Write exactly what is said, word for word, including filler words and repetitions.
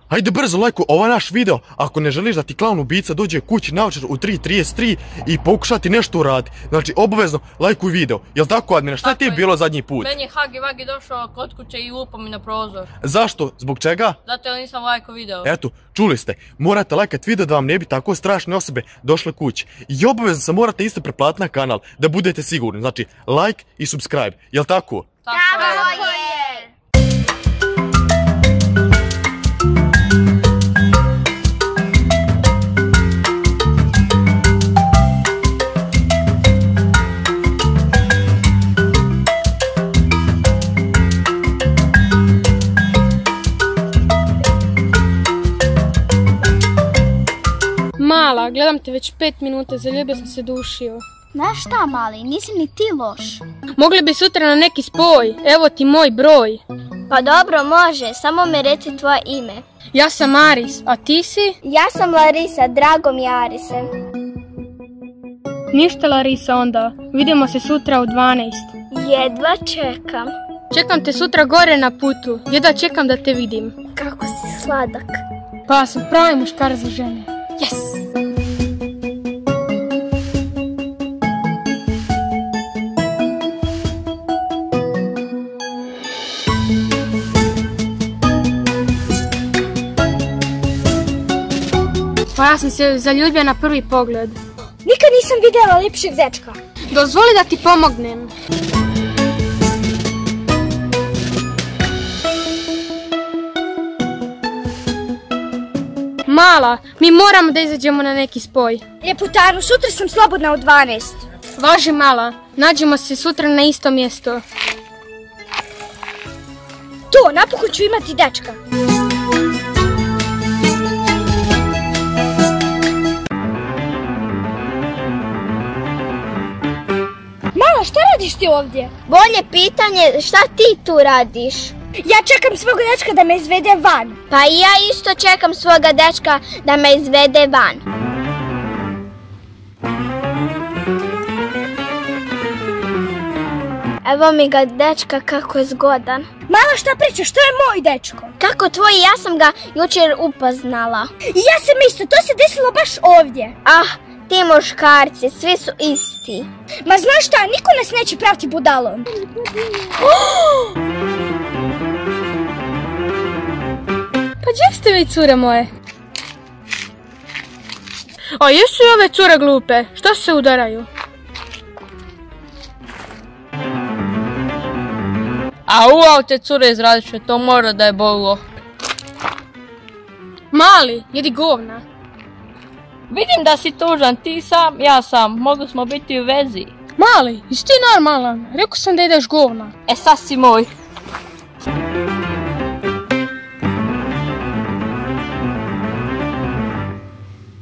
Ajde brzo lajkuj ovaj naš video ako ne želiš da ti klaun ubica dođe kući navečer u tri trideset tri i pokušati nešto uraditi. Znači obavezno lajkuj video. Jel tako Admina? Šta ti je bilo zadnji put? Meni je Hagi Vagi došao kod kuće i lupao mi na prozor. Zašto? Zbog čega? Zato jer nisam lajko video. Eto, čuli ste. Morate lajkat video da vam ne bi tako strašne osobe došle kući. I obavezno se morate isto preplatiti na kanal da budete sigurni. Znači like i subscribe. Jel tako? Tako je. Mala, gledam te već pet minuta, zaljubio sam se dušio. Znaš šta, mali, nisi ni ti loš. Mogli bi sutra na neki spoj, evo ti moj broj. Pa dobro, može, samo mi reci tvoje ime. Ja sam Aris, a ti si? Ja sam Larisa, drago mi je Arise. Ništa Larisa onda, vidimo se sutra u dvanaest. Jedva čekam. Čekam te sutra gore na putu, jedva čekam da te vidim. Kako si sladak. Pa sam pravi muškar za žene. Yes! Pa ja sam se zaljubio na prvi pogled. Nikad nisam vidjela ljepšeg dečka. Dozvoli da ti pomognem. Mala, mi moramo da izađemo na neki spoj. Ljeputaru, sutra sam slobodna u dvanaest. Važi mala, nađemo se sutra na isto mjesto. To, napokon ću imati dečka. Mala, šta radiš ti ovdje? Bolje pitanje, šta ti tu radiš? Ja čekam svoga dečka da me izvede van. Pa i ja isto čekam svoga dečka da me izvede van. Evo mi ga dečka kako je zgodan. Mala, šta pričaš, to je moj dečko. Kako tvoj, ja sam ga jučer upoznala. I ja sam isto, to se desilo baš ovdje. Ah, ti muškarci, svi su isti. Ma znaš šta, niko nas neće praviti budalom. Pa gdje ste vi, cure moje? A jesu i ove cure glupe? Što se udaraju? A uau te cure iz Radiše, to mora da je bolilo. Mali, jedi govna. Vidim da si tužan, ti sam, ja sam, mogli smo biti u vezi. Mali, jesi ti normalan? Rekao sam da jedeš govna. E sad si moj.